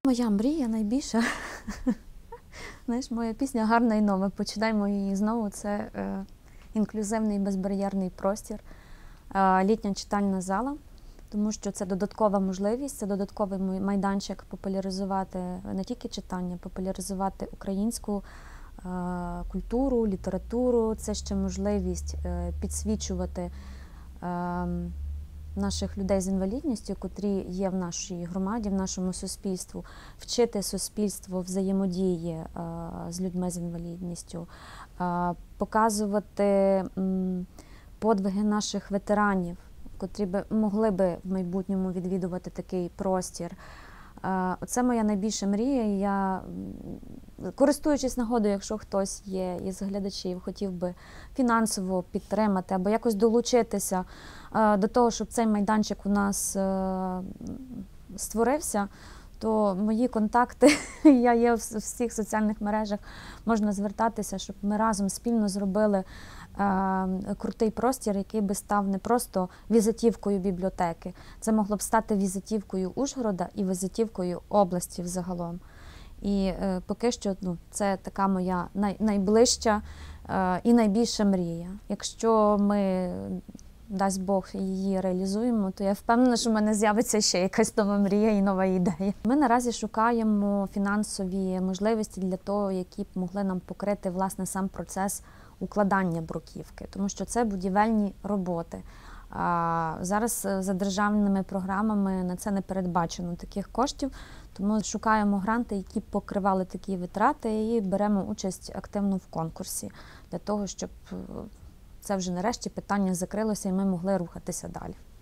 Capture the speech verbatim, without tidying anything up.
Моя мрія найбільша, знаєш, моя пісня «Гарна і нова». Починаємо її знову. Це е, інклюзивний безбар'єрний простір, е, літня читальна зала, тому що це додаткова можливість, це додатковий майданчик популяризувати не тільки читання, популяризувати українську е, культуру, літературу. Це ще можливість е, підсвічувати е, наших людей з інвалідністю, котрі є в нашій громаді, в нашому суспільству, вчити суспільство взаємодії а, з людьми з інвалідністю, а, показувати м, подвиги наших ветеранів, котрі би могли би в майбутньому відвідувати такий простір. А, оце моя найбільша мрія. Я, користуючись нагодою, якщо хтось є із глядачів, хотів би фінансово підтримати або якось долучитися до того, щоб цей майданчик у нас створився, то мої контакти, я є в всіх соціальних мережах, можна звертатися, щоб ми разом спільно зробили крутий простір, який би став не просто візитівкою бібліотеки. Це могло б стати візитівкою Ужгорода і візитівкою області взагалом. І е, поки що ну, це така моя най, найближча е, і найбільша мрія. Якщо ми, дасть Бог, її реалізуємо, то я впевнена, що в мене з'явиться ще якась нова мрія і нова ідея. Ми наразі шукаємо фінансові можливості для того, які б могли нам покрити власне сам процес укладання бруківки, тому що це будівельні роботи. А зараз за державними програмами на це не передбачено таких коштів, тому шукаємо гранти, які б покривали такі витрати, і беремо участь активно в конкурсі для того, щоб це вже нарешті питання закрилося і ми могли рухатися далі.